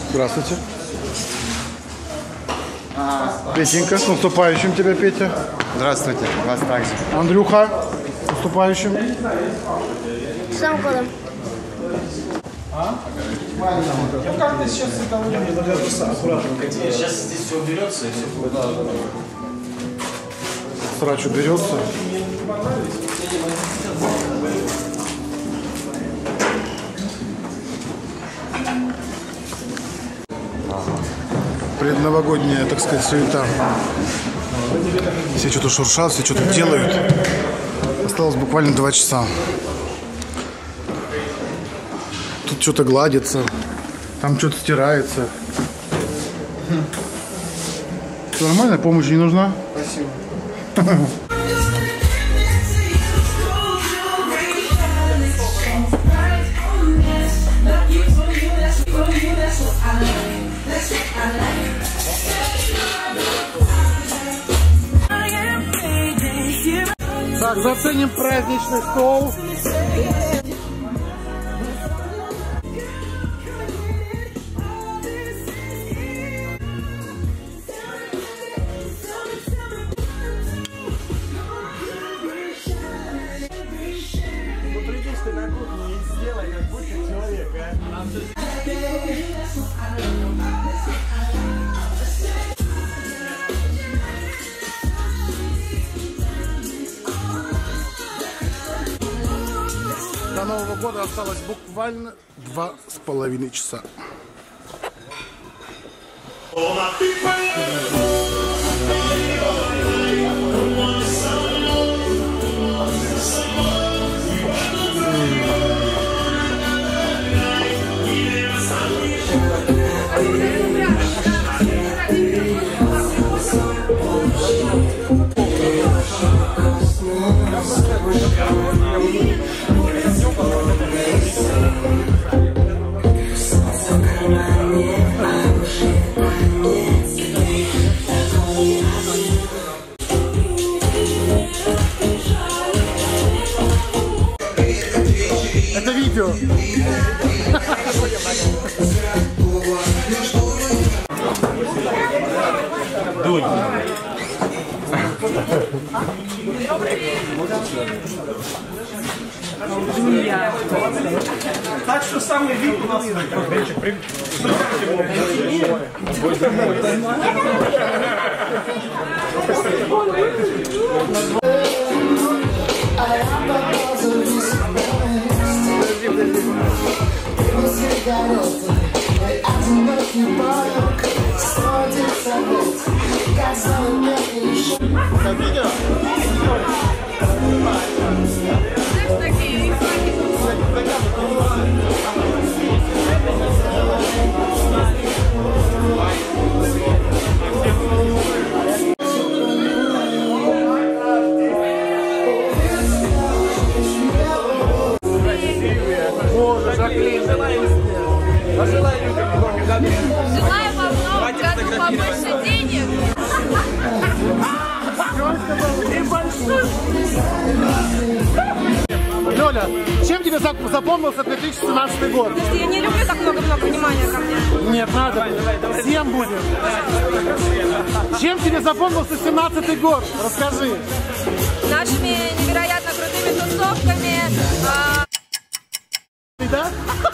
Здравствуйте. Петенька, с наступающим тебя, Петя. Здравствуйте, вас также. Андрюха, с наступающим. С Новым годом. Ну как ты сейчас это аккуратно. Сейчас здесь все уберется и все будет. Срач уберется. Предновогодняя, так сказать, суета. Все что-то шуршат, все что-то делают. Осталось буквально 2 часа. Тут что-то гладится, там что-то стирается. Все нормально? Помощь не нужна? Спасибо. Так, заценим праздничный стол. До Нового года осталось буквально 2,5 часа. Это видео. Дунь. Так что самый вид у нас. Желаю вам в новом году побольше денег. Лёля, чем тебе запомнился 2017 год? Я не люблю так много внимания ко мне. Нет, надо. Всем будет. Чем тебе запомнился 17 год? Расскажи. Нашими невероятно крутыми тусовками. Да?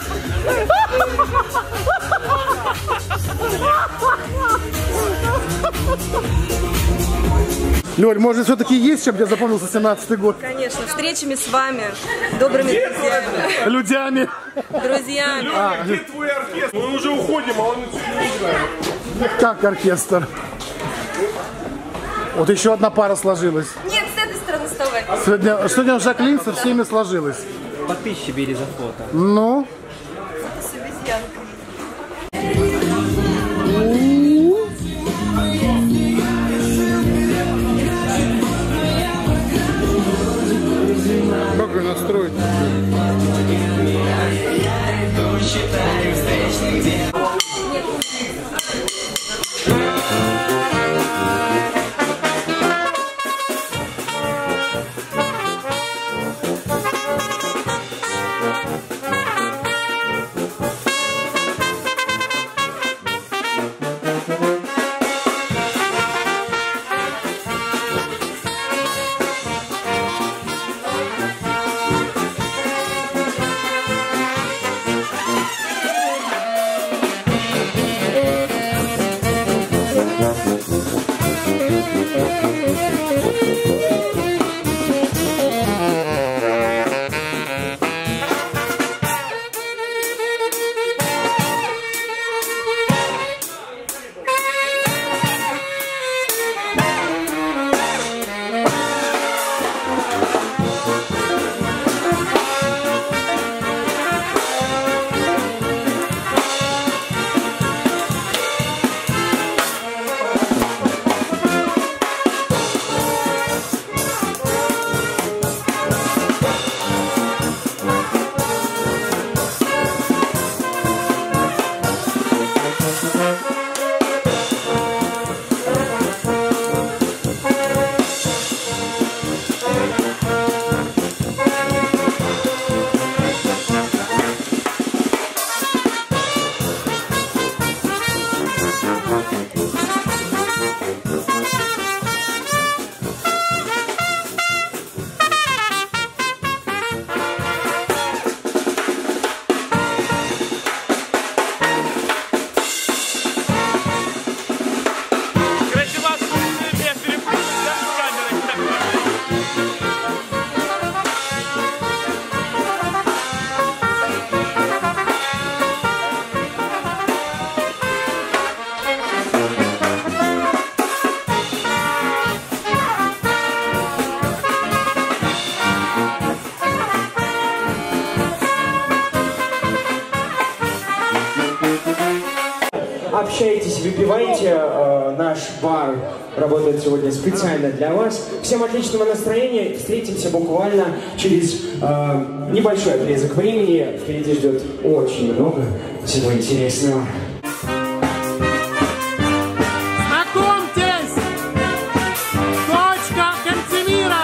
Лёль, может, все-таки есть, чем тебе запомнился 17 год? Конечно, встречами с вами, добрыми друзьями. Людьми. Друзьями. Где твой оркестр? Мы уже уходим, а он не играет. Как оркестр? Вот еще одна пара сложилась. Нет, с этой стороны вставай. Сегодня Жаклин со всеми сложилась. Подписчики бери за фото. Ну? С обезьянкой. Как ее настроить? общайтесь, выпивайте. Наш бар работает сегодня специально для вас. Всем отличного настроения. Встретимся буквально через небольшой отрезок времени. Впереди ждет очень много всего интересного. Знакомьтесь! Дочка Кантемира!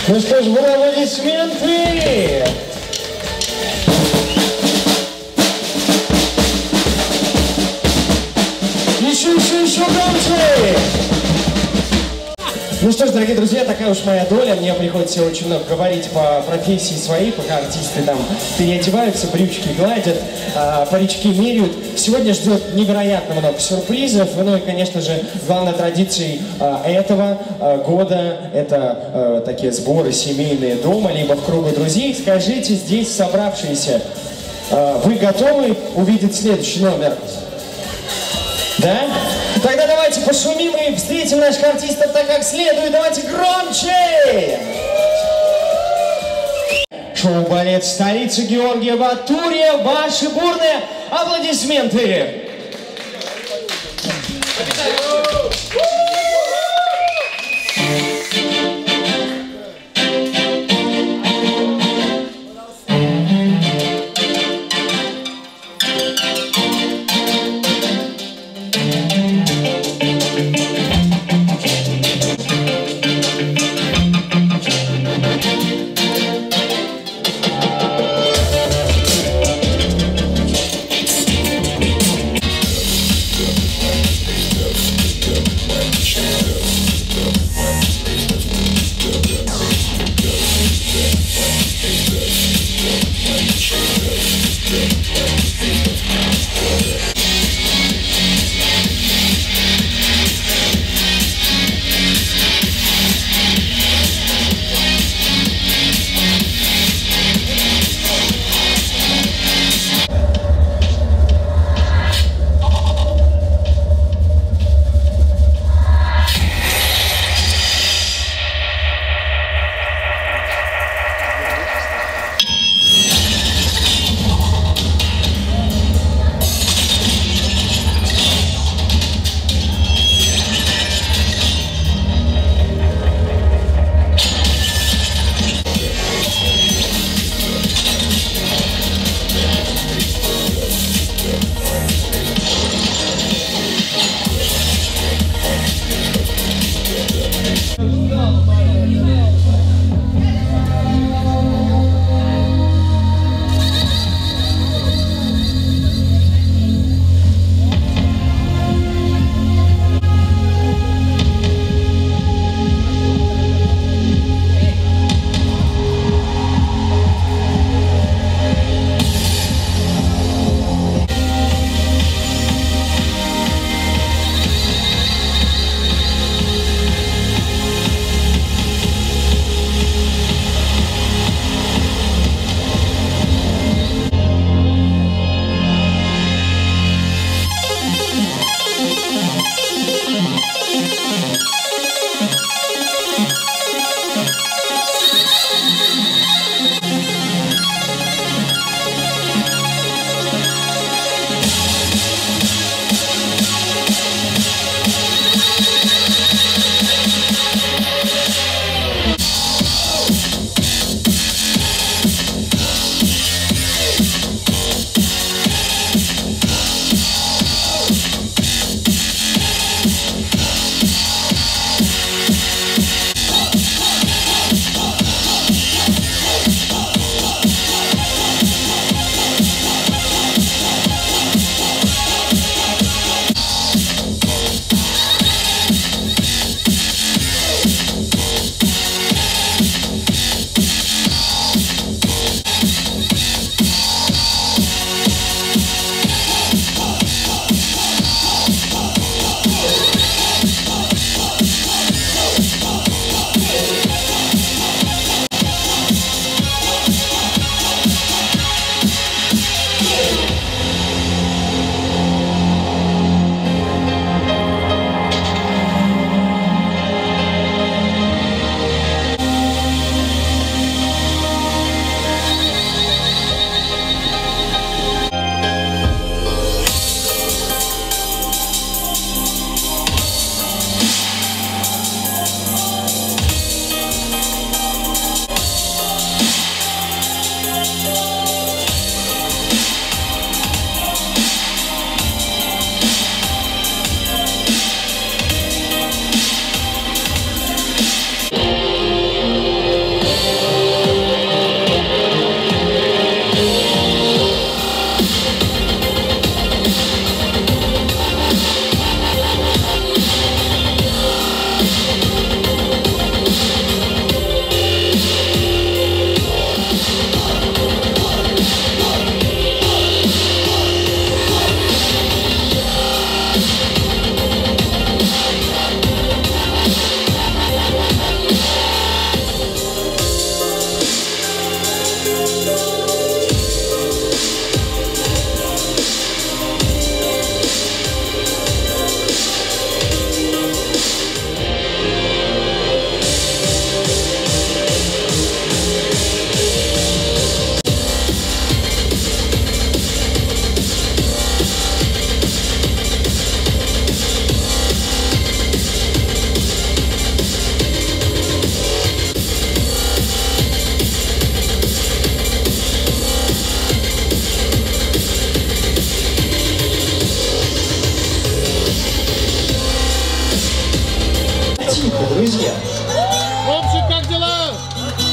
Ну что ж, аплодисменты! Еще громче! Ну что ж, дорогие друзья, такая уж моя доля. Мне приходится очень много говорить по профессии своей, пока артисты там переодеваются, брючки гладят, парички меряют. Сегодня ждет невероятно много сюрпризов. Ну и, конечно же, главной традицией этого года это такие сборы семейные дома, либо в кругу друзей. Скажите, здесь собравшиеся, вы готовы увидеть следующий номер? Да? Тогда давайте пошумим и встретим наших артистов так как следует. Давайте громче! Шоу-балет столицы Георгия Батурия. Ваши бурные аплодисменты!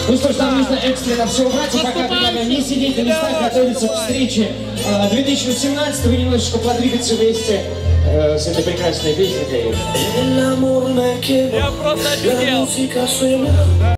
Ну что ж, нам нужно экстренно все убрать, и пока предлагаем не сидеть на местах, готовиться к встрече 2018, вы немножечко подвигаться вместе с этой прекрасной песенкой. Я просто офигел.